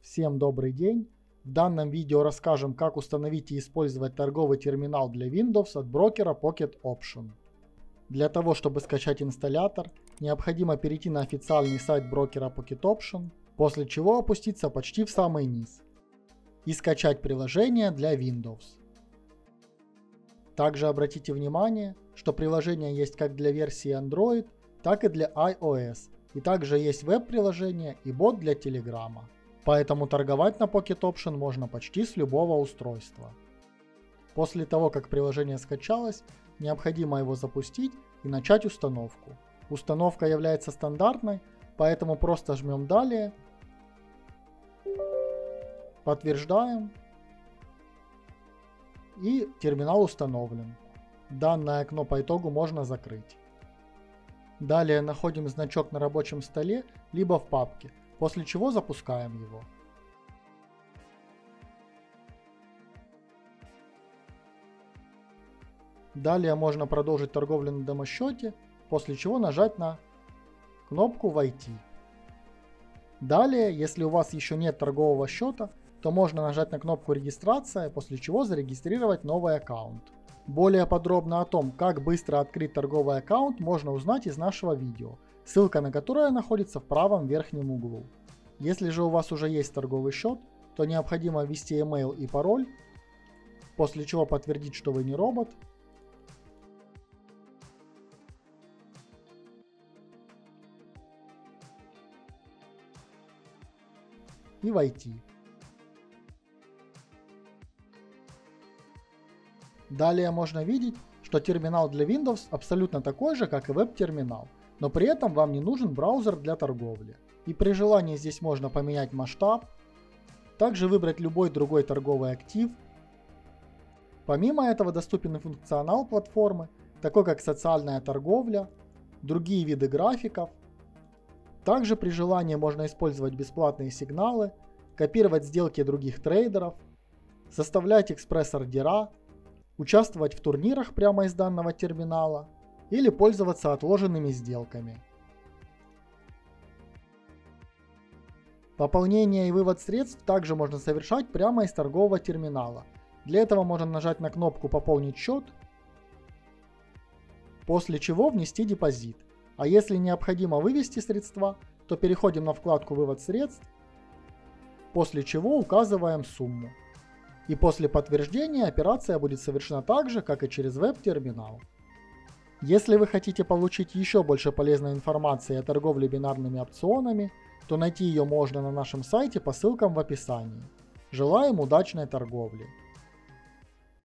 Всем добрый день! В данном видео расскажем, как установить и использовать торговый терминал для Windows от брокера Pocket Option. Для того, чтобы скачать инсталлятор, необходимо перейти на официальный сайт брокера Pocket Option, после чего опуститься почти в самый низ и скачать приложение для Windows. Также обратите внимание, что приложение есть как для версии Android, так и для iOS, и также есть веб-приложение и бот для Telegram. Поэтому торговать на Pocket Option можно почти с любого устройства. После того, как приложение скачалось, необходимо его запустить и начать установку. Установка является стандартной, поэтому просто жмем «Далее», подтверждаем, и терминал установлен. Данное окно по итогу можно закрыть. Далее находим значок на рабочем столе, либо в папке, после чего запускаем его. Далее можно продолжить торговлю на демо-счете, после чего нажать на кнопку «Войти». Далее, если у вас еще нет торгового счета, то можно нажать на кнопку «Регистрация», после чего зарегистрировать новый аккаунт. Более подробно о том, как быстро открыть торговый аккаунт, можно узнать из нашего видео, ссылка на которое находится в правом верхнем углу. Если же у вас уже есть торговый счет, то необходимо ввести email и пароль, после чего подтвердить, что вы не робот, и войти. Далее можно видеть, что терминал для Windows абсолютно такой же, как и веб-терминал, но при этом вам не нужен браузер для торговли. И при желании здесь можно поменять масштаб, также выбрать любой другой торговый актив. Помимо этого доступен и функционал платформы, такой как социальная торговля, другие виды графиков. Также при желании можно использовать бесплатные сигналы, копировать сделки других трейдеров, составлять экспресс-ордера, участвовать в турнирах прямо из данного терминала или пользоваться отложенными сделками. Пополнение и вывод средств также можно совершать прямо из торгового терминала. Для этого можно нажать на кнопку «Пополнить счет», после чего внести депозит. А если необходимо вывести средства, то переходим на вкладку «Вывод средств», после чего указываем сумму. И после подтверждения операция будет совершена так же, как и через веб-терминал. Если вы хотите получить еще больше полезной информации о торговле бинарными опционами, то найти ее можно на нашем сайте по ссылкам в описании. Желаем удачной торговли!